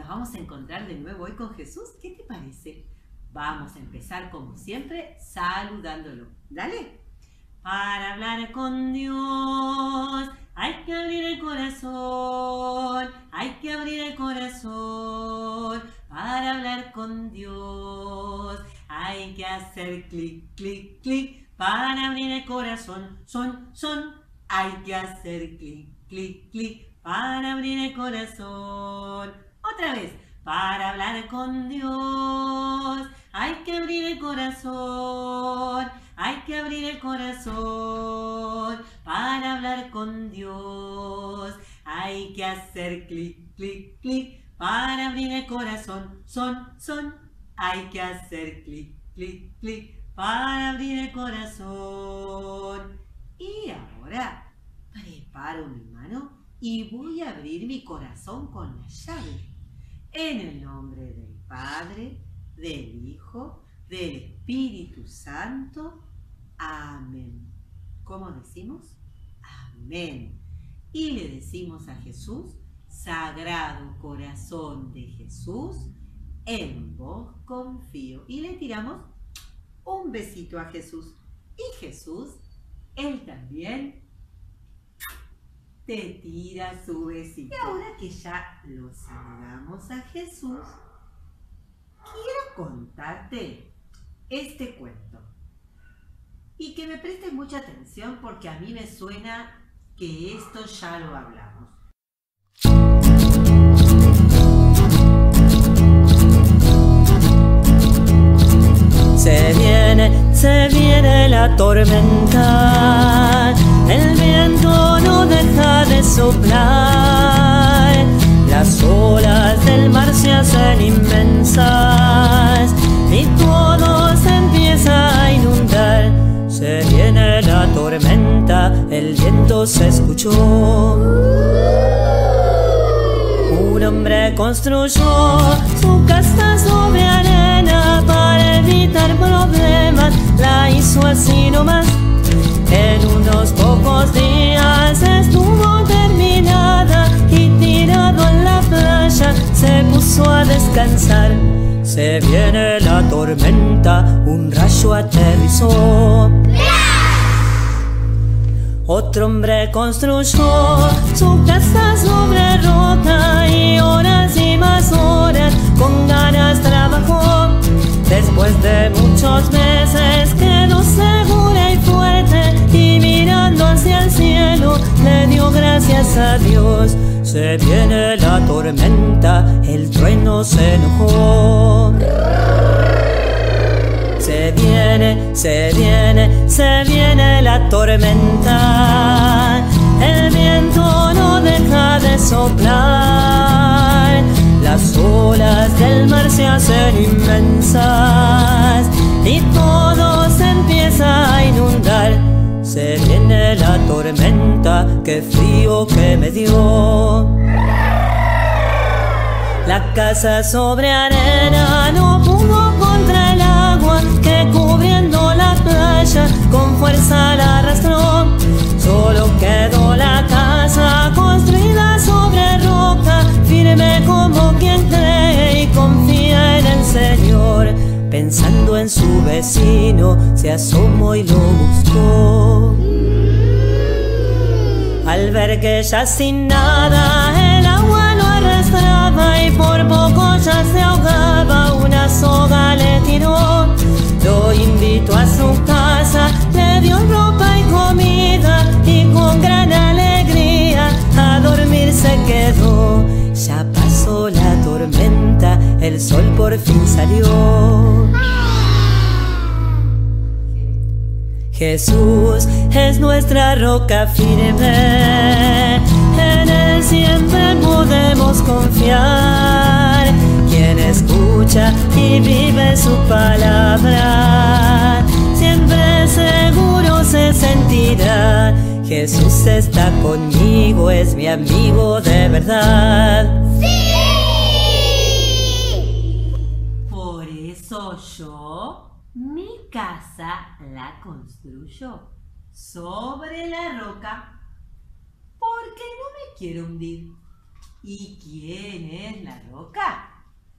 vamos a encontrar de nuevo hoy con Jesús. ¿Qué te parece? Vamos a empezar como siempre saludándolo. Dale. Para hablar con Dios hay que abrir el corazón, hay que abrir el corazón. Para hablar con Dios hay que hacer clic, clic, clic. Para abrir el corazón, son. Hay que hacer clic, clic, clic. Para abrir el corazón. Otra vez. Para hablar con Dios hay que abrir el corazón, hay que abrir el corazón. Para hablar con Dios hay que hacer clic, clic, clic. Para abrir el corazón, son. Hay que hacer clic, clic, clic. Para abrir el corazón. Y ahora preparo mi mano y voy a abrir mi corazón con la llave. En el nombre del Padre, del Hijo, del Espíritu Santo. Amén. ¿Cómo decimos? Amén. Y le decimos a Jesús: Sagrado Corazón de Jesús, en vos confío. Y le tiramos un besito a Jesús. Y Jesús, Él también te tira su besito. Y ahora que ya lo saludamos a Jesús, quiero contarte este cuento. Y que me prestes mucha atención porque a mí me suena que esto ya lo hablamos. Se viene la tormenta, el viento no deja de soplar, las olas del mar se hacen inmensas y todo se empieza a inundar. Se viene la tormenta, el viento se escuchó. Un hombre construyó su casa sobre arena para evitar problemas, la hizo así nomás. En unos pocos días estuvo terminada y tirado en la playa se puso a descansar. Se viene la tormenta, un rayo aterrizó. Otro hombre construyó su casa sobre roca y más horas con ganas trabajó. Después de muchos meses quedó segura y fuerte y mirando hacia el cielo le dio gracias a Dios. Se viene la tormenta, el trueno se enojó. Se viene la tormenta, el viento no deja de soplar, las olas del mar se hacen inmensas y todo se empieza a inundar. Se viene la tormenta, qué frío que me dio. La casa sobre arena no pudo contra el agua que cubriendo la playa con fuerza la arrastró. Solo quedó la casa construida sobre roca, firme como quien cree y confía en el Señor. Pensando en su vecino, se asomó y lo buscó. Al ver que ya sin nada el agua lo arrastraba y por poco ya se ahogaba, una soga le tiró. Lo invitó a su casa, le dio ropa y comida y con gran alegría a dormir se quedó. Ya pasó la tormenta, el sol por fin salió. Jesús es nuestra roca firme, en Él siempre podemos confiar. Quien escucha y vive su palabra, siempre seguro se sentirá. Jesús está conmigo, es mi amigo de verdad. ¡Sí! Por eso yo mi casa la construyo sobre la roca, porque no me quiero hundir. ¿Y quién es la roca?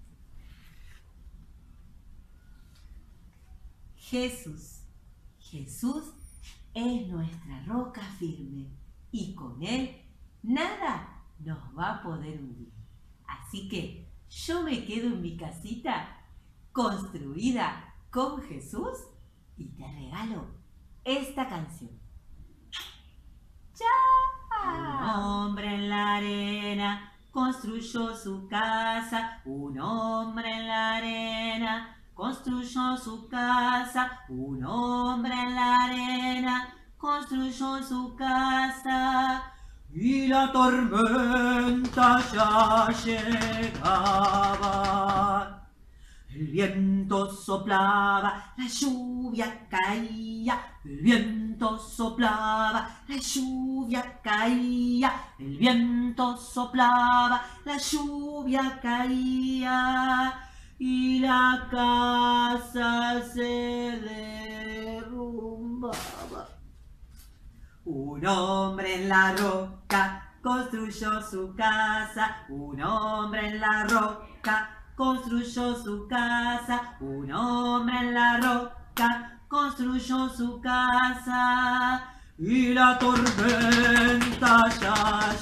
Jesús. Jesús es nuestra roca firme y con Él nada nos va a poder hundir. Así que yo me quedo en mi casita construida con Jesús y te regalo esta canción. Un hombre en la arena construyó su casa. Un hombre en la arena construyó su casa. Un hombre en la arena construyó su casa. Y la tormenta ya llegaba. El viento soplaba, la lluvia caía. El viento soplaba, la lluvia caía. El viento soplaba, la lluvia caía. Y la casa se derrumbaba. Un hombre en la roca construyó su casa. Un hombre en la roca construyó su casa. Un hombre en la roca construyó su casa. Y la tormenta ya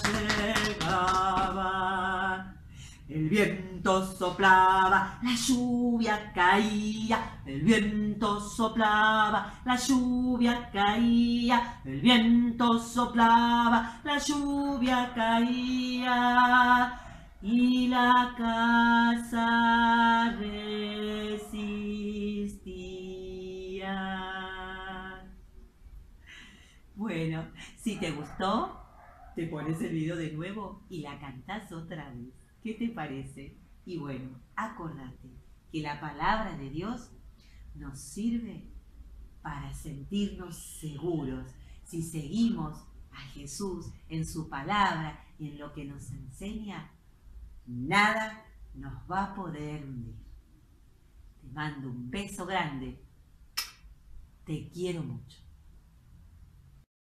llegaba. El viento soplaba, la lluvia caía. El viento soplaba, la lluvia caía. El viento soplaba, la lluvia caía. Y la casa resistía. Bueno, si te gustó, te pones el video de nuevo y la cantás otra vez. ¿Qué te parece? Y bueno, acordate que la palabra de Dios nos sirve para sentirnos seguros. Si seguimos a Jesús en su palabra y en lo que nos enseña, nada nos va a poder hundir. Te mando un beso grande. Te quiero mucho.